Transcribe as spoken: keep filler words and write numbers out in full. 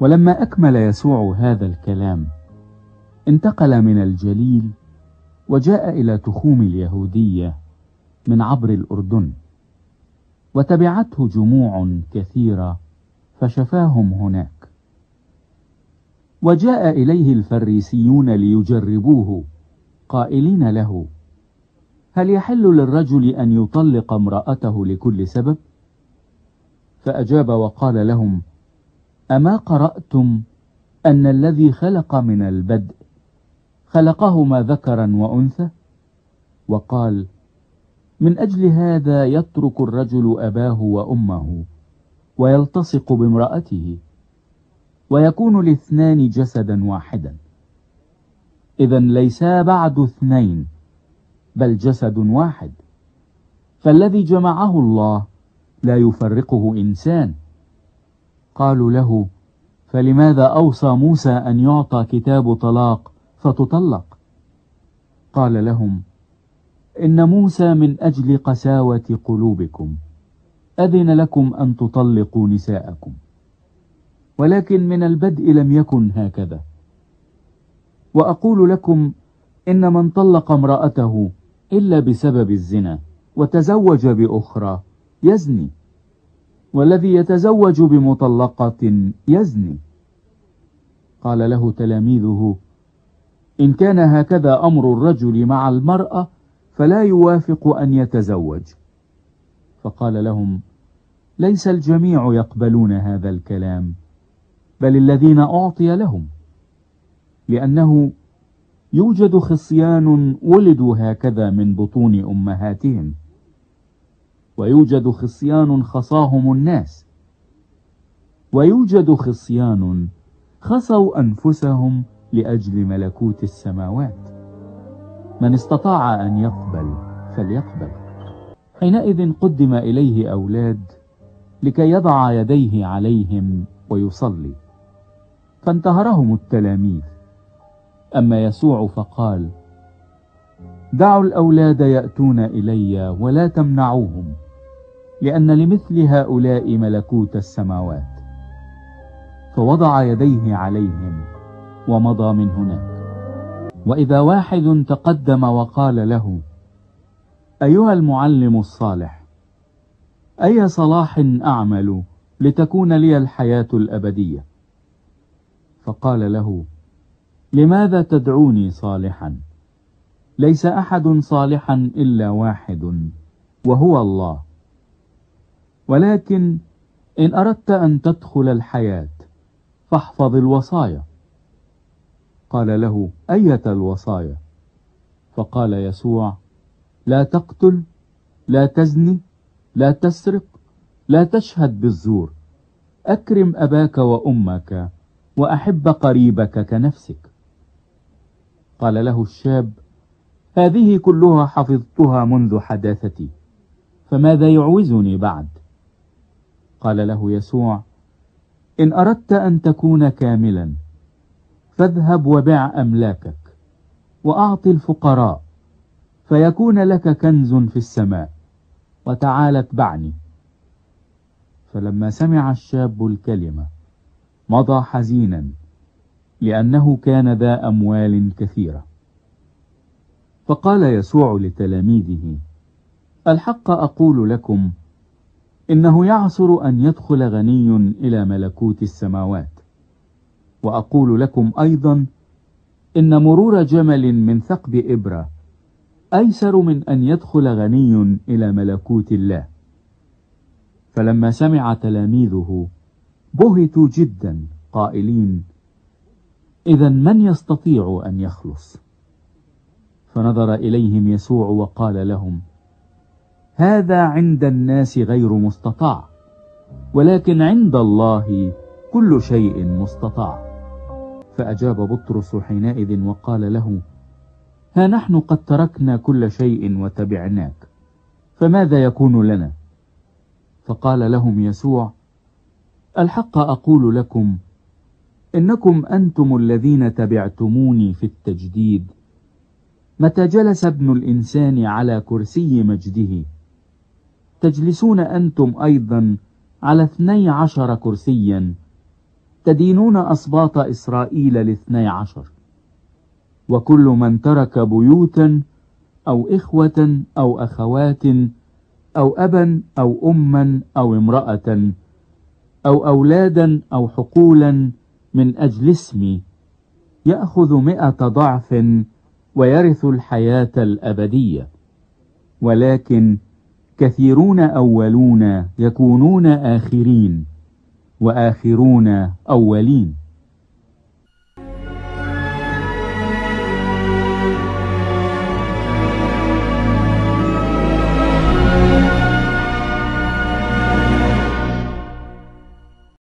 ولما أكمل يسوع هذا الكلام انتقل من الجليل وجاء إلى تخوم اليهودية من عبر الأردن، وتبعته جموع كثيرة فشفاهم هناك. وجاء إليه الفريسيون ليجربوه قائلين له: هل يحل للرجل أن يطلق امرأته لكل سبب؟ فأجاب وقال لهم: أما قرأتم أن الذي خلق من البدء خلقهما ذكرا وأنثى؟ وقال: من أجل هذا يترك الرجل أباه وأمه ويلتصق بامرأته ويكون الاثنان جسدا واحدا. إذن ليسا بعد اثنين بل جسد واحد. فالذي جمعه الله لا يفرقه إنسان. قالوا له: فلماذا أوصى موسى أن يعطى كتاب طلاق فتطلق؟ قال لهم: إن موسى من أجل قساوة قلوبكم أذن لكم أن تطلقوا نساءكم، ولكن من البدء لم يكن هكذا. وأقول لكم إن من طلق امرأته إلا بسبب الزنا وتزوج بأخرى يزني، والذي يتزوج بمطلقة يزني. قال له تلاميذه: إن كان هكذا أمر الرجل مع المرأة فلا يوافق أن يتزوج. فقال لهم: ليس الجميع يقبلون هذا الكلام، بل الذين أعطي لهم، لأنه يوجد خصيان ولدوا هكذا من بطون أمهاتهم، ويوجد خصيان خصاهم الناس، ويوجد خصيان خصوا أنفسهم لأجل ملكوت السماوات. من استطاع أن يقبل فليقبل. حينئذ قدم إليه أولاد لكي يضع يديه عليهم ويصلي، فانتهرهم التلاميذ. أما يسوع فقال: دعوا الأولاد يأتون إلي ولا تمنعوهم، لأن لمثل هؤلاء ملكوت السماوات. فوضع يديه عليهم ومضى من هناك. وإذا واحد تقدم وقال له: أيها المعلم الصالح، أي صلاح أعمل لتكون لي الحياة الأبدية؟ فقال له: لماذا تدعوني صالحا؟ ليس أحد صالحا إلا واحد، وهو الله. ولكن إن أردت أن تدخل الحياة فاحفظ الوصايا. قال له: أية الوصايا؟ فقال يسوع: لا تقتل، لا تزني، لا تسرق، لا تشهد بالزور، أكرم أباك وأمك، وأحب قريبك كنفسك. قال له الشاب: هذه كلها حفظتها منذ حداثتي، فماذا يعوزني بعد؟ قال له يسوع: إن أردت أن تكون كاملا فاذهب وبع أملاكك وأعط الفقراء، فيكون لك كنز في السماء، وتعال اتبعني. فلما سمع الشاب الكلمة مضى حزينا، لأنه كان ذا أموال كثيرة. فقال يسوع لتلاميذه: الحق أقول لكم إنه يعسر أن يدخل غني إلى ملكوت السماوات. وأقول لكم أيضا إن مرور جمل من ثقب إبرة أيسر من أن يدخل غني إلى ملكوت الله. فلما سمع تلاميذه بهتوا جدا قائلين: إذن من يستطيع أن يخلص؟ فنظر إليهم يسوع وقال لهم: هذا عند الناس غير مستطاع، ولكن عند الله كل شيء مستطاع. فأجاب بطرس حينئذ وقال له: ها نحن قد تركنا كل شيء وتبعناك، فماذا يكون لنا؟ فقال لهم يسوع: الحق أقول لكم إنكم أنتم الذين تبعتموني في التجديد، متى جلس ابن الإنسان على كرسي مجده تجلسون أنتم أيضا على اثني عشر كرسيا، تدينون أسباط إسرائيل الاثني عشر. وكل من ترك بيوتا أو إخوة أو أخوات أو أبا أو أما أو امرأة أو أولادا أو حقولا من أجل اسمي يأخذ مئة ضعف ويرث الحياة الأبدية. ولكن كثيرون أولون يكونون آخرين، وآخرون أولين.